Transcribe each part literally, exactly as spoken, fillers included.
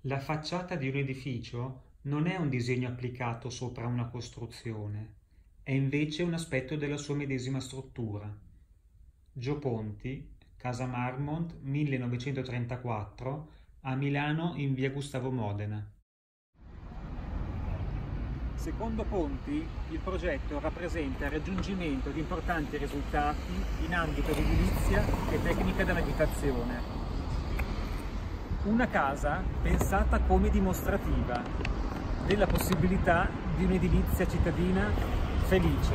La facciata di un edificio non è un disegno applicato sopra una costruzione, è invece un aspetto della sua medesima struttura. Gio Ponti, Casa Marmont, millenovecentotrentaquattro, a Milano in via Gustavo Modena. Secondo Ponti, il progetto rappresenta il raggiungimento di importanti risultati in ambito di edilizia e tecnica dell'abitazione. Una casa pensata come dimostrativa della possibilità di un'edilizia cittadina felice.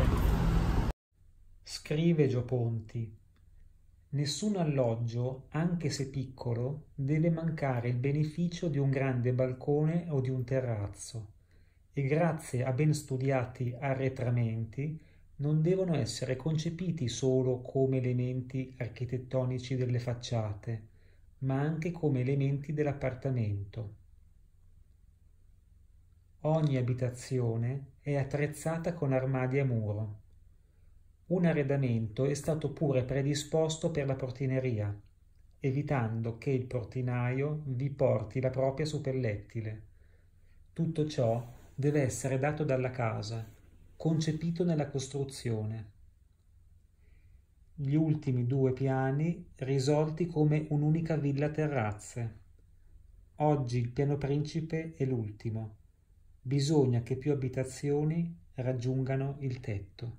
Scrive Gio Ponti: nessun alloggio, anche se piccolo, deve mancare il beneficio di un grande balcone o di un terrazzo, e grazie a ben studiati arretramenti non devono essere concepiti solo come elementi architettonici delle facciate, ma anche come elementi dell'appartamento. Ogni abitazione è attrezzata con armadi a muro. Un arredamento è stato pure predisposto per la portineria, evitando che il portinaio vi porti la propria suppellettile. Tutto ciò deve essere dato dalla casa, concepito nella costruzione. Gli ultimi due piani risolti come un'unica villa a terrazze. Oggi il piano principe è l'ultimo. Bisogna che più abitazioni raggiungano il tetto.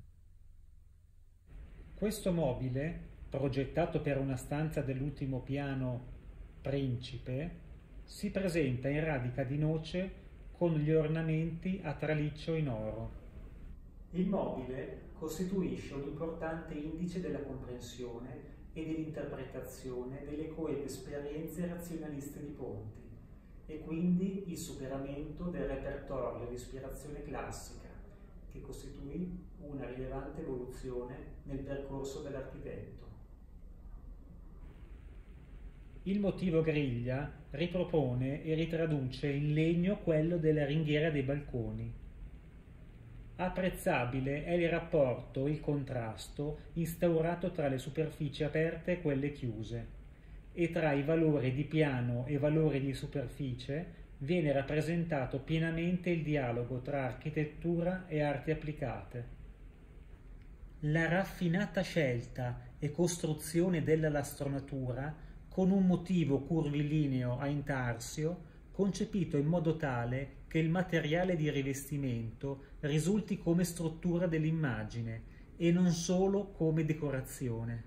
Questo mobile, progettato per una stanza dell'ultimo piano principe, si presenta in radica di noce con gli ornamenti a traliccio in oro. Il mobile costituisce un importante indice della comprensione e dell'interpretazione delle coede esperienze razionaliste di Ponti, e quindi il superamento del repertorio di ispirazione classica, che costituì una rilevante evoluzione nel percorso dell'architetto. Il motivo griglia ripropone e ritraduce in legno quello della ringhiera dei balconi. Apprezzabile è il rapporto e il contrasto instaurato tra le superfici aperte e quelle chiuse, e tra i valori di piano e valori di superficie viene rappresentato pienamente il dialogo tra architettura e arti applicate. La raffinata scelta e costruzione della lastronatura con un motivo curvilineo a intarsio concepito in modo tale che il materiale di rivestimento risulti come struttura dell'immagine e non solo come decorazione.